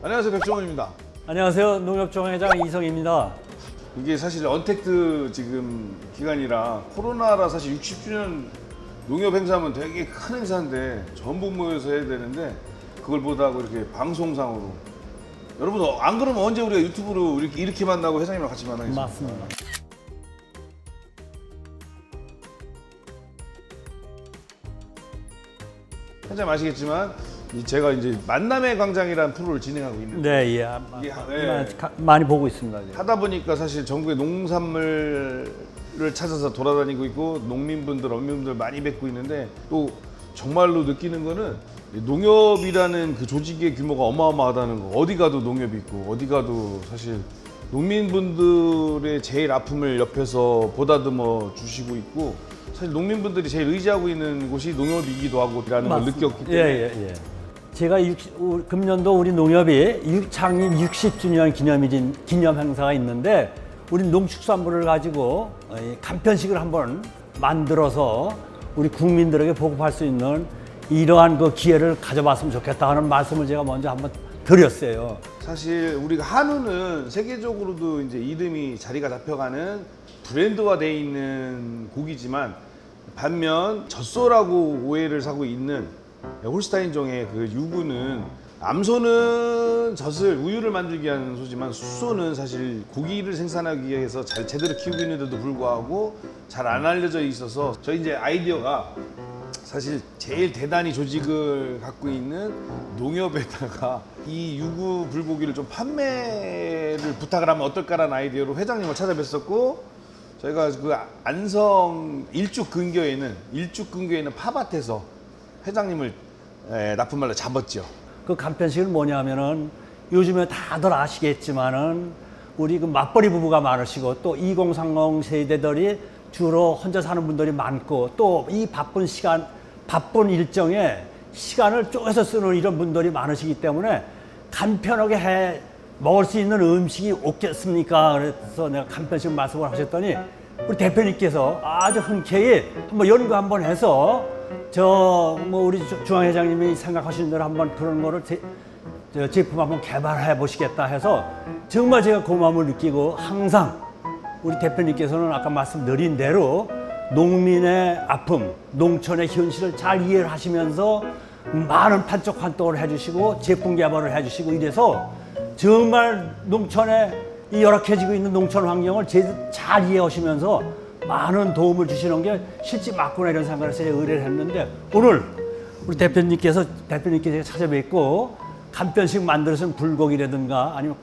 안녕하세요, 백종원입니다. 안녕하세요, 농협정회장 이성입니다. 이게 사실 언택트 지금 기간이라 코로나라 사실 60주년 농협 행사면 되게 큰 행사인데 전부 모여서 해야 되는데 그걸 못하고 이렇게 방송상으로 여러분 안 그러면 언제 우리가 유튜브로 이렇게 만나고 회장님이랑 같이 만나겠습니까? 맞습니다. 회장님 아시겠지만 제가 이제 만남의 광장이라는 프로를 진행하고 있는데 네, 예. 많이 보고 있습니다. 예. 하다 보니까 사실 전국의 농산물을 찾아서 돌아다니고 있고 농민분들, 어민분들 많이 뵙고 있는데 또 정말로 느끼는 거는 농협이라는 그 조직의 규모가 어마어마하다는 거. 어디 가도 농협이 있고 어디 가도 사실 농민분들의 제일 아픔을 옆에서 보다듬어 주시고 있고 사실 농민분들이 제일 의지하고 있는 곳이 농협이기도 하고라는 걸 느꼈기 때문에 예. 제가 금년도 우리 농협이 창립 60주년 기념 행사가 있는데 우리 농축산물을 가지고 간편식을 한번 만들어서 우리 국민들에게 보급할 수 있는 이러한 그 기회를 가져봤으면 좋겠다 하는 말씀을 제가 먼저 한번 드렸어요. 사실 우리가 한우는 세계적으로도 이제 이름이 자리가 잡혀가는 브랜드화되어 있는 고기지만 반면 젖소라고 오해를 사고 있는 홀스타인종의 그 유구는 암소는 젖을 우유를 만들기 위한 소지만 숫소는 사실 고기를 생산하기 위해서 제대로 키우고 있는데도 불구하고 잘 안 알려져 있어서 저희 이제 아이디어가 사실 제일 대단히 조직을 갖고 있는 농협에다가 이 유구 불고기를 좀 판매를 부탁을 하면 어떨까라는 아이디어로 회장님을 찾아뵀었고 저희가 그 안성 일죽 근교에 있는 팝밭에서 회장님을 납품말로 잡았죠. 그 간편식은 뭐냐면은 요즘에 다들 아시겠지만은 우리 그 맞벌이 부부가 많으시고 또 2030 세대들이 주로 혼자 사는 분들이 많고 또 이 바쁜 일정에 시간을 쪼개서 쓰는 이런 분들이 많으시기 때문에 간편하게 해 먹을 수 있는 음식이 없겠습니까? 그래서 내가 간편식 말씀을 하셨더니 우리 대표님께서 아주 흔쾌히 한번 연구 한번 해서 우리 중앙회장님이 생각하시는 대로 한번 그런 거를 제품 한번 개발해 보시겠다 해서 정말 제가 고마움을 느끼고 항상 우리 대표님께서는 아까 말씀드린 대로 농민의 아픔, 농촌의 현실을 잘 이해를 하시면서 많은 판촉 활동을 해주시고 제품 개발을 해주시고 이래서 정말 농촌에 이 열악해지고 있는 농촌 환경을 잘 이해하시면서 많은 도움을 주시는 게 실제 맞구나 이런 생각을 해서 의뢰를 했는데 오늘 우리 대표님께서 제가 찾아뵙고 간편식 만들어서 불고기라든가 아니면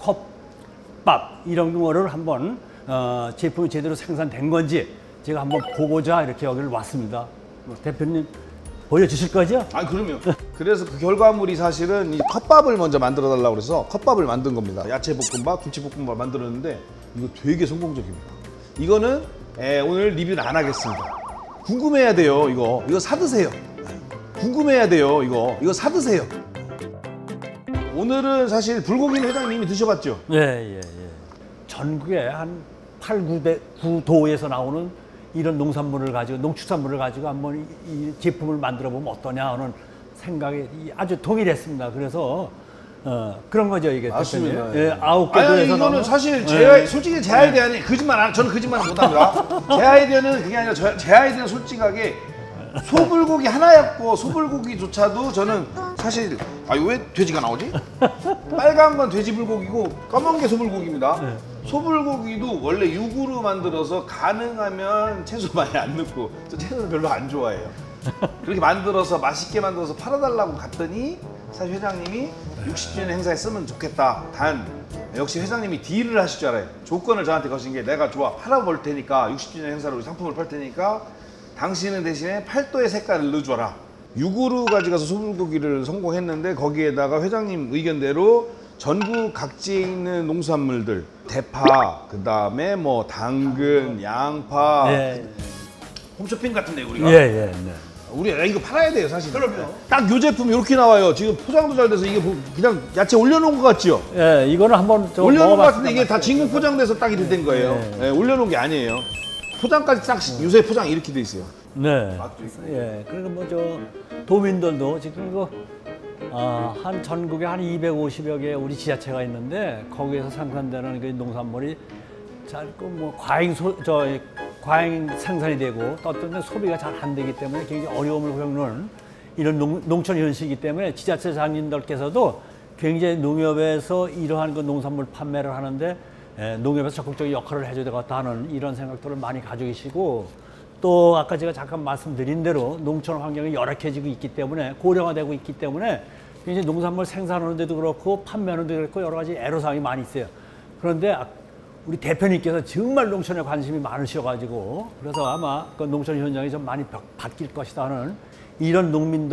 컵밥 이런 거를 한번 제품이 제대로 생산된 건지 제가 한번 보고자 이렇게 여기를 왔습니다. 대표님 보여주실 거죠? 아 그럼요. 그래서 그 결과물이 사실은 이 컵밥을 먼저 만들어 달라고 그래서 컵밥을 만든 겁니다. 야채 볶음밥, 김치 볶음밥 만들었는데 이거 되게 성공적입니다. 이거는 오늘 리뷰는 안 하겠습니다. 궁금해야 돼요. 이거 사 드세요. 궁금해야 돼요. 이거 사 드세요. 오늘은 사실 불고기는 회장님 이미 드셔봤죠? 예. 전국에 한 9도에서 나오는 이런 농산물을 가지고 농축산물을 가지고 한번 이 제품을 만들어 보면 어떠냐 하는 생각이 아주 동일했습니다. 그래서 그런 거죠 이게. 맞습니다. 예, 9개 도에서 이거는 사실 솔직히 제 아이디어는 저는 거짓말은 못합니다. 제 아이디어는 그게 아니라 제 아이디어는 솔직하게 소불고기 하나였고 소불고기조차도 저는 사실 왜 돼지가 나오지? 빨간 건 돼지 불고기고 검은 게 소불고기입니다. 소불고기도 원래 육으로 만들어서 가능하면 채소 많이 안 넣고 저 채소를 별로 안 좋아해요. 그렇게 만들어서 맛있게 만들어서 팔아달라고 갔더니 사실 회장님이 60주년 행사에 쓰면 좋겠다. 단 역시 회장님이 딜을 하실 줄 알아요. 조건을 저한테 거신 게 내가 좋아 팔아볼 테니까 60주년 행사로 상품을 팔 테니까 당신은 대신에 팔도의 색깔을 넣어줘라. 육으로 가져가서 소불고기를 성공했는데 거기에다가 회장님 의견대로 전국 각지에 있는 농산물들 대파, 그 다음에 뭐 당근, 양파, 홈쇼핑 같은데 우리가 우리 이거 팔아야 돼요 사실. 그럼요. 딱 요 제품 이렇게 나와요. 지금 포장도 잘 돼서 이게 그냥 야채 올려놓은 것 같죠? 예, 이거는 한번 올려놓은 것 같은데 이게 다 진공 포장돼서 딱 이렇게 된 거예요. 올려놓은 게 아니에요. 포장까지 딱 요새 포장 이렇게 돼 있어요. 네. 그리고 도민들도 지금 이거 한 전국에 한 250여 개 우리 지자체가 있는데 거기에서 생산되는 그 농산물이 자꾸 뭐 과잉 생산이 되고 또 어떤 데 소비가 잘 안 되기 때문에 굉장히 어려움을 겪는 이런 농촌 현실이기 때문에 지자체장님들께서도 굉장히 농협에서 이러한 그 농산물 판매를 하는데 농협에서 적극적인 역할을 해줘야 되겠다 하는 이런 생각들을 많이 가지고 계시고 또 아까 제가 잠깐 말씀드린 대로 농촌 환경이 열악해지고 있기 때문에 고령화되고 있기 때문에 굉장히 농산물 생산하는 데도 그렇고 판매하는 데도 그렇고 여러 가지 애로사항이 많이 있어요. 그런데 우리 대표님께서 정말 농촌에 관심이 많으셔가지고 그래서 아마 그 농촌 현장이 좀 많이 바뀔 것이다 하는 이런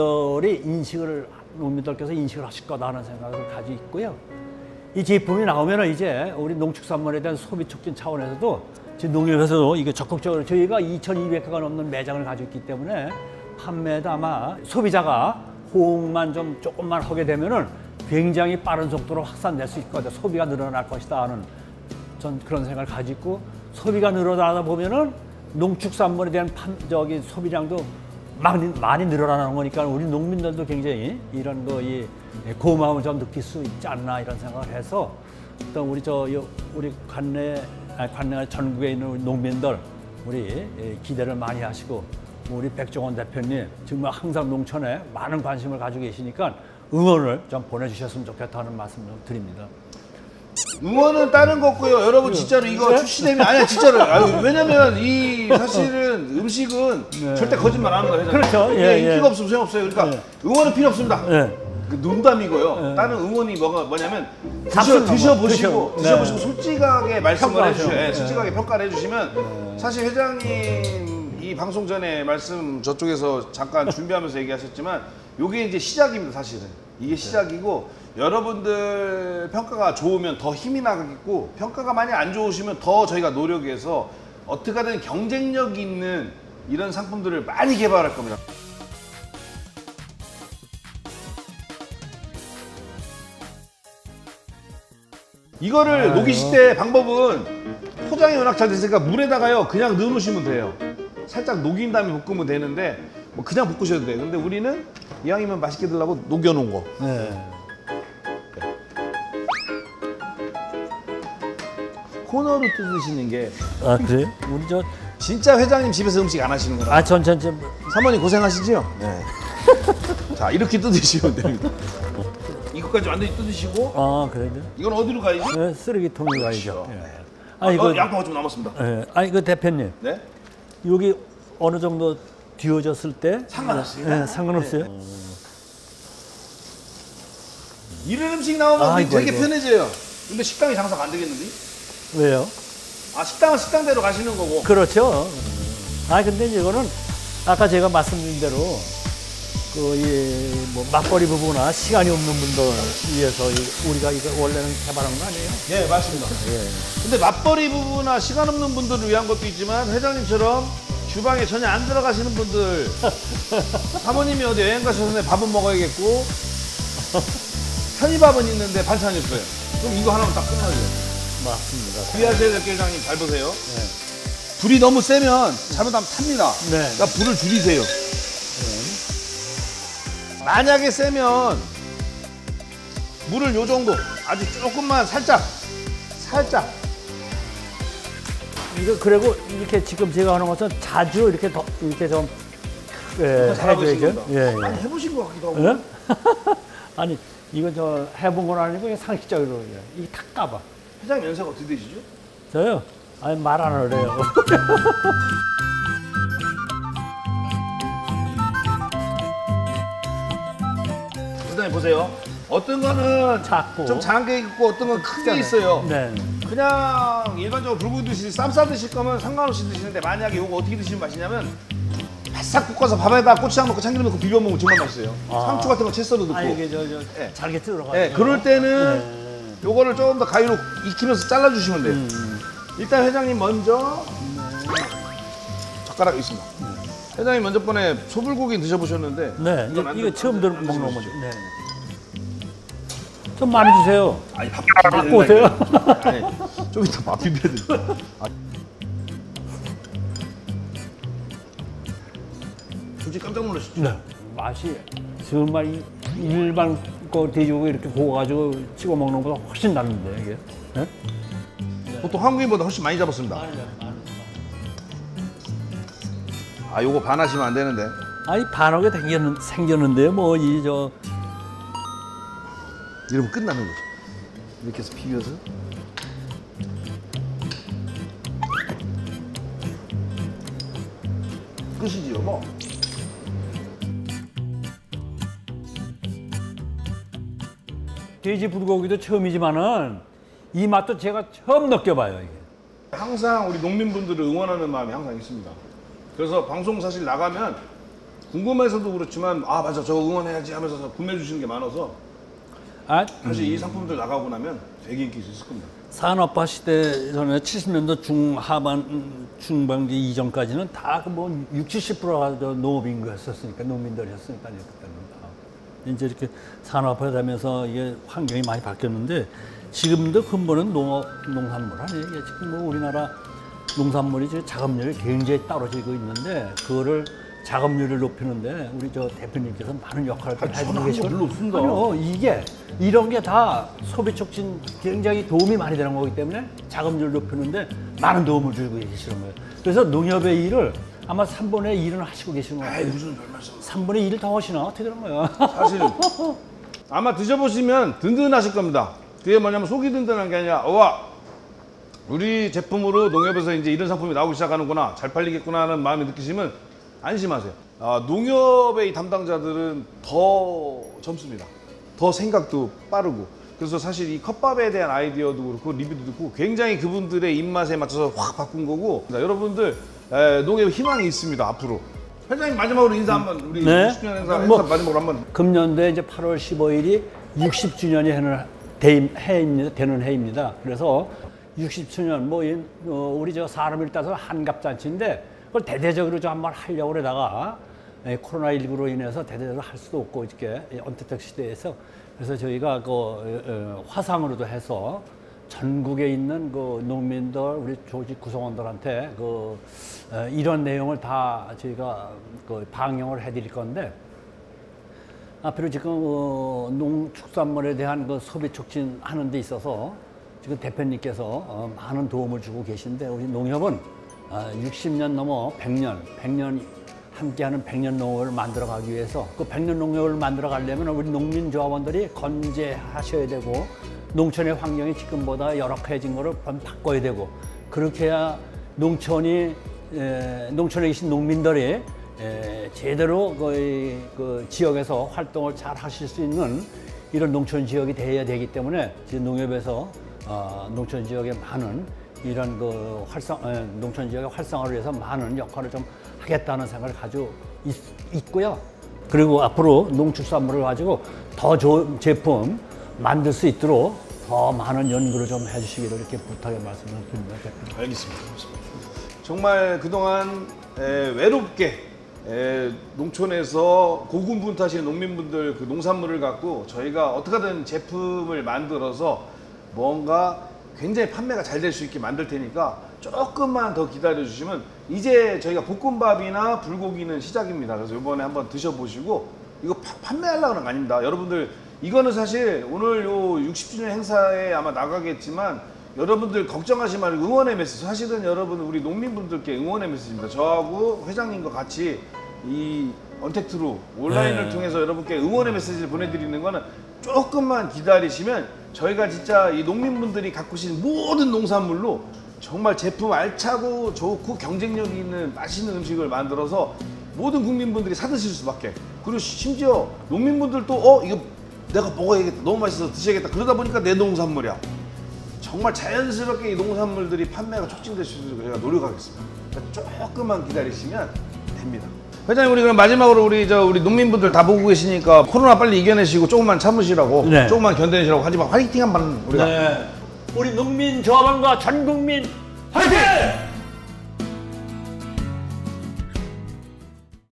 농민들께서 인식을 하실 거다 하는 생각을 가지고 있고요. 이 제품이 나오면 이제 우리 농축산물에 대한 소비 촉진 차원에서도 지금 농협에서도 이게 적극적으로 저희가 2,200개가 넘는 매장을 가지고 있기 때문에 판매도 아마 소비자가 호응만 좀 조금만 하게 되면은 굉장히 빠른 속도로 확산될 수 있을 거다. 소비가 늘어날 것이다 하는 전 그런 생각을 가지고 있고 소비가 늘어나다 보면은 농축산물에 대한 소비량도 많이 늘어나는 거니까 우리 농민들도 굉장히 이런 이 고마움을 좀 느낄 수 있지 않나 이런 생각을 해서 또 우리 관내 전국에 있는 우리 농민들 우리 기대를 많이 하시고 우리 백종원 대표님 정말 항상 농촌에 많은 관심을 가지고 계시니까 응원을 좀 보내주셨으면 좋겠다는 말씀 좀 드립니다. 응원은 다른 거 없고요. 여러분 진짜로 이거 출시되면 아니야 진짜로. 왜냐면 이 사실은 음식은 절대 거짓말 안 하는 거예요. 그렇죠. 인기가 없으면 소용없어요. 그러니까 응원은 필요 없습니다. 네. 농담이고요. 다른 응원이 뭐냐면 드셔보시고 솔직하게 말씀을 해주셔요. 솔직하게 평가를 해주시면 사실 회장님 이 방송 전에 말씀 저쪽에서 잠깐 준비하면서 얘기하셨지만 이게 이제 시작입니다. 사실은 이게 시작이고 여러분들 평가가 좋으면 더 힘이 나겠고 평가가 많이 안 좋으시면 더 저희가 노력해서 어떻게든 경쟁력 있는 이런 상품들을 많이 개발할 겁니다. 이거를 녹이실 때 방법은 포장이 워낙 잘 됐으니까 물에다가요 그냥 넣어놓으시면 돼요. 살짝 녹인 다음에 볶으면 되는데 뭐 그냥 볶으셔도 돼요. 근데 우리는 이왕이면 맛있게 드려고 녹여놓은 거. 네. 코너로 뜯으시는 게 아 그래요? 우리 진짜 회장님 집에서 음식 안 하시는 거라. 전 사모님 고생하시죠? 네. 자 이렇게 뜯으시면 됩니다. 이거까지 완전히 뜯으시고. 그래요? 이건 어디로 가야지? 네, 쓰레기통으로 가야죠. 네. 이거 양파가 좀 남았습니다. 네. 그 대표님. 네? 여기 어느 정도 뒤어졌을 때 상관없습니다. 네, 상관없어요. 이런 음식 나오면 되게 편해져요. 근데 식당이 장사가 안 되겠는데? 왜요? 식당은 식당대로 가시는 거고. 그렇죠. 근데 이거는 아까 제가 말씀드린 대로 뭐 맞벌이 부부나 시간이 없는 분들 위해서 우리가 이거 원래는 개발한 거 아니에요? 네, 맞습니다. 근데 맞벌이 부부나 시간 없는 분들을 위한 것도 있지만 회장님처럼 주방에 전혀 안 들어가시는 분들 사모님이 어디 여행 가셔서 밥은 먹어야겠고 편의밥은 있는데 반찬이 없어요. 그럼 이거 하나면 딱 끝나죠. 맞습니다. 주의하셔야 될 게 회장님 잘 보세요. 불이 너무 세면 잘못하면 탑니다. 그러니까 불을 줄이세요. 만약에 세면 물을 요 정도 아주 조금만 살짝 이거 그리고 이렇게 지금 제가 하는 것은 자주 이렇게 좀 해줘야죠. 아니 해보신 것 같기도 하고. 아니 이거 해본 건 아니고 그냥 상식적으로 이게 탁 까봐. 회장님 연세가 어떻게 되시죠? 저요? 말 안 하래요. 회장님 보세요. 어떤 거는 작고 좀 작은 게 있고 어떤 건 큰 게 있어요. 네. 그냥 일반적으로 불고기 드시듯이 쌈 싸 드실 거면 상관없이 드시는데 만약에 이거 어떻게 드시면 맛있냐면 바싹 볶아서 밥에다 고추장 넣고 참기름 넣고 비벼 먹으면 정말 맛있어요. 상추 같은 거 채 썰어 넣고. 이게 잘게 들어가요. 네, 그럴 때는 요거를 조금 더 가위로 익히면서 잘라주시면 돼요. 일단 회장님 먼저 젓가락 있습니다. 회장님 먼저 번에 소불고기 드셔보셨는데 네, 이거 처음 먹는 거죠. 네. 좀 많이 주세요. 아니 밥 갖고 오세요. 아니, 좀 이따 밥 비벼야 돼. 솔직히 깜짝 놀라셨죠? 네. 맛이 정말 일반 거 돼지고기 이렇게 구워가지고 찍어 먹는 것보다 훨씬 낫는데 이게. 네? 보통 한국인보다 훨씬 많이 잡았습니다. 아, 요거 반하시면 안 되는데. 아니 반하게 생겼는데요. 뭐 이 저 이러면 끝나는 거죠. 이렇게 해서 비벼서. 끝이지요, 뭐. 돼지 불고기도 처음이지만은 이 맛도 제가 처음 느껴봐요 이게. 항상 우리 농민분들을 응원하는 마음이 항상 있습니다. 그래서 방송 사실 나가면 궁금해서도 그렇지만 아 맞아 저거 응원해야지 하면서 구매해 주시는 게 많아서 아, 사실 이 상품들 나가고 나면 되게 인기 있을 겁니다. 산업화 시대 전에 70년도 중반기 이전까지는 다 뭐 60, 70%가 농업인구였었으니까 농민들이었으니까 그때는 다. 이제 이렇게 산업화되면서 이게 환경이 많이 바뀌었는데 지금도 근본은 농산물 아니에요. 이게 지금 뭐 우리나라 농산물이 지금 작업률이 굉장히 떨어지고 있는데 그거를 작업률을 높이는데 우리 저 대표님께서 많은 역할을 해주고 계시거든요. 아니요, 이게 이런 게 다 소비 촉진 굉장히 도움이 많이 되는 거기 때문에 작업률을 높이는데 많은 도움을 주고 계시는 거예요. 그래서 농협의 일을 아마 3분의 1은 하시고 계시는 거예요. 무슨 별 말씀. 3분의 1을 더 하시나? 어떻게 되는 거예요? 사실 아마 드셔보시면 든든하실 겁니다. 그게 뭐냐면 속이 든든한 게 아니라 와 우리 제품으로 농협에서 이제 이런 상품이 나오기 시작하는구나 잘 팔리겠구나 하는 마음이 느끼시면 안심하세요. 아, 농협의 이 담당자들은 더 젊습니다. 더 생각도 빠르고 그래서 사실 이 컵밥에 대한 아이디어도 그렇고 리뷰도 듣고 굉장히 그분들의 입맛에 맞춰서 확 바꾼 거고 여러분들 농협에 희망이 있습니다. 앞으로 회장님 마지막으로 인사 한번 우리 네? 60주년 행사 마지막으로 한번 금년도에 이제 8월 15일이 60주년이 되는 해입니다. 그래서 60주년 우리 저 사람을 따서 한갑잔치인데 그걸 대대적으로 좀 한번 하려고 그러다가 코로나19로 인해서 대대적으로 할 수도 없고 이렇게 언택트 시대에서 그래서 저희가 그 화상으로도 해서 전국에 있는 그 농민들 우리 조직 구성원들한테 그 이런 내용을 다 저희가 그 방영을 해드릴 건데 앞으로 지금 농축산물에 대한 그 소비 촉진하는 데 있어서 지금 대표님께서 많은 도움을 주고 계신데 우리 농협은 60년 넘어 100년 함께하는 100년 농업을 만들어 가기 위해서 그 100년 농업을 만들어 가려면 우리 농민조합원들이 건재하셔야 되고 농촌의 환경이 지금보다 열악해진 거를 바꿔야 되고 그렇게 해야 농촌에 계신 농민들이 제대로 그 지역에서 활동을 잘 하실 수 있는 이런 농촌 지역이 되어야 되기 때문에 지금 농협에서 농촌 지역에 많은 이런 그 농촌 지역의 활성화를 위해서 많은 역할을 좀 하겠다는 생각을 가지고 있고요. 그리고 앞으로 농축산물을 가지고 더 좋은 제품 만들 수 있도록 더 많은 연구를 좀 해주시기를 이렇게 부탁의 말씀을 드립니다. 알겠습니다. 정말 그동안 외롭게 농촌에서 고군분투하시는 농민분들 그 농산물을 갖고 저희가 어떻게든 제품을 만들어서 뭔가 굉장히 판매가 잘 될 수 있게 만들 테니까 조금만 더 기다려 주시면 이제 저희가 볶음밥이나 불고기는 시작입니다. 그래서 이번에 한번 드셔보시고 이거 판매하려고 하는 거 아닙니다. 여러분들 이거는 사실 오늘 요 60주년 행사에 아마 나가겠지만 여러분들 걱정하지 말고 응원의 메시지 사실은 여러분 우리 농민분들께 응원의 메시지입니다. 저하고 회장님과 같이 이 언택트로 온라인을 통해서 여러분께 응원의 메시지를 보내드리는 거는 조금만 기다리시면 저희가 진짜 이 농민분들이 갖고 계신 모든 농산물로 정말 제품 알차고 좋고 경쟁력 있는 맛있는 음식을 만들어서 모든 국민분들이 사드실 수밖에 그리고 심지어 농민분들도 이거 내가 먹어야겠다 너무 맛있어서 드셔야겠다 그러다 보니까 내 농산물이야 정말 자연스럽게 이 농산물들이 판매가 촉진될 수 있도록 저희가 노력하겠습니다. 그러니까 조금만 기다리시면 됩니다. 회장님 우리 그럼 마지막으로 우리 농민분들 다 보고 계시니까 코로나 빨리 이겨내시고 조금만 참으시라고 네. 조금만 견뎌내시라고 하지만 화이팅 한번 우리가 우리 농민조합원과 전 국민 화이팅!